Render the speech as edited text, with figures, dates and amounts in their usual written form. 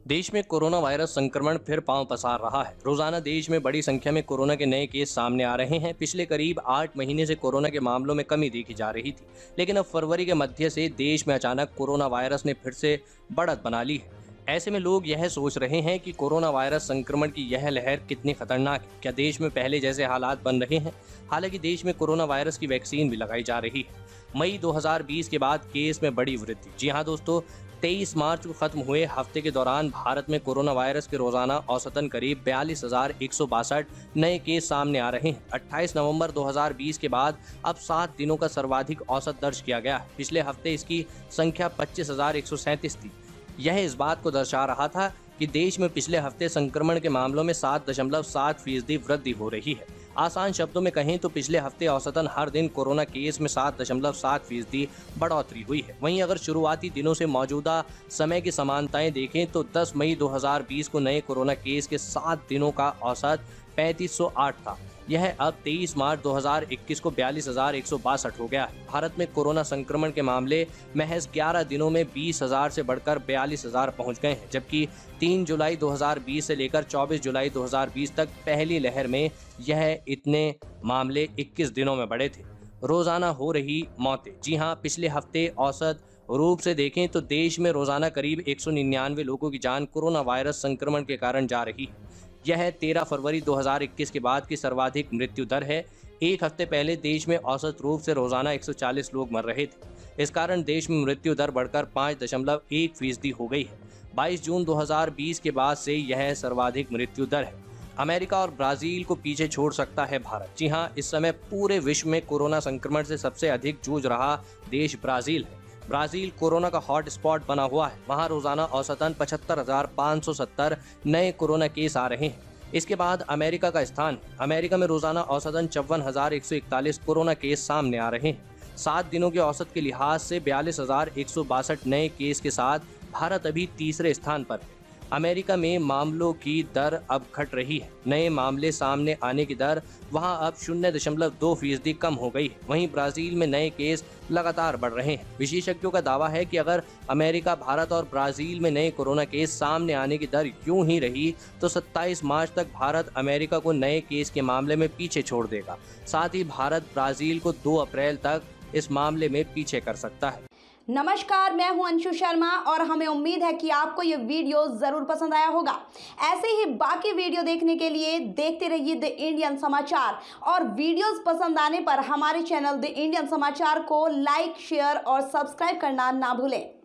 देश में corona virus संक्रमण फिर पांव पसार रहा है। रोजाना देश में बड़ी संख्या में कोरोना के नए केस सामने आ रहे हैं। पिछले करीब 8 महीने से कोरोना के मामलों में कमी देखी जा रही थी, लेकिन अब फरवरी के मध्य से देश में अचानक कोरोना वायरस ने फिर से बढ़त बना ली है। ऐसे में लोग यह सोच रहे हैं कि कोरोना वायरस संक्रमण की यह लहर कितनी खतरनाक है। क्या देश में पहले जैसे हालात बन रहे हैं? हालांकि देश में कोरोना वायरस की वैक्सीन भी लगाई जा रही है। मई 2020 के बाद केस में बड़ी वृद्धि। जी हां दोस्तों, 23 मार्च को खत्म हुए हफ्ते के दौरान भारत में कोरोना वायरस के रोजाना औसतन करीब 42,162 नए केस सामने आ रहे हैं। 28 नवंबर 2020 के बाद अब 7 दिनों का सर्वाधिक औसत दर्ज किया गया है। पिछले हफ्ते इसकी संख्या 25,137 थी। यह इस बात को दर्शा रहा था कि देश में पिछले हफ्ते संक्रमण के मामलों में 7.7% वृद्धि हो रही है। आसान शब्दों में कहें तो पिछले हफ्ते औसतन हर दिन कोरोना केस में 7.7% बढ़ोतरी हुई है। वहीं अगर शुरुआती दिनों से मौजूदा समय की समानताएं देखें तो 10 मई 2020 को नए कोरोना केस के 7 दिनों का औसत 3508 था। यह अब 23 मार्च 2021 को 42,162 हो गया है। भारत में कोरोना संक्रमण के मामले महज 11 दिनों में 20,000 से बढ़कर 42,000 पहुंच गए हैं, जबकि 3 जुलाई 2020 से लेकर 24 जुलाई 2020 तक पहली लहर में यह इतने मामले 21 दिनों में बढ़े थे। रोजाना हो रही मौतें। जी हां, पिछले हफ्ते औसत रूप से देखें तो देश में रोजाना करीब 199 लोगों की जान कोरोना वायरस संक्रमण के कारण जा रही है। यह 13 फरवरी 2021 के बाद की सर्वाधिक मृत्यु दर है। एक हफ्ते पहले देश में औसत रूप से रोजाना 140 लोग मर रहे थे। इस कारण देश में मृत्यु दर बढ़कर 5.1% हो गई है। 22 जून 2020 के बाद से यह सर्वाधिक मृत्यु दर है। अमेरिका और ब्राजील को पीछे छोड़ सकता है भारत। जी हां, इस समय पूरे विश्व में कोरोना संक्रमण से सबसे अधिक जूझ रहा देश ब्राजील है। ब्राजील कोरोना का हॉट स्पॉट बना हुआ है। वहां रोजाना औसतन 75,570 नए कोरोना केस आ रहे हैं। इसके बाद अमेरिका का स्थान। अमेरिका में रोजाना औसतन 54,141 कोरोना केस सामने आ रहे हैं। 7 दिनों के औसत के लिहाज से 42,162 नए केस के साथ भारत अभी तीसरे स्थान पर है। अमेरिका में मामलों की दर अब घट रही है। नए मामले सामने आने की दर वहां अब 0.2% कम हो गई है। वहीं ब्राजील में नए केस लगातार बढ़ रहे हैं। विशेषज्ञों का दावा है कि अगर अमेरिका, भारत और ब्राजील में नए कोरोना केस सामने आने की दर यूं ही रही तो 27 मार्च तक भारत अमेरिका को नए केस के मामले में पीछे छोड़ देगा। साथ ही भारत ब्राजील को 2 अप्रैल तक इस मामले में पीछे कर सकता है। नमस्कार, मैं हूं अंशु शर्मा और हमें उम्मीद है कि आपको ये वीडियो जरूर पसंद आया होगा। ऐसे ही बाकी वीडियो देखने के लिए देखते रहिए द इंडियन समाचार और वीडियोस पसंद आने पर हमारे चैनल द इंडियन समाचार को लाइक, शेयर और सब्सक्राइब करना ना भूलें।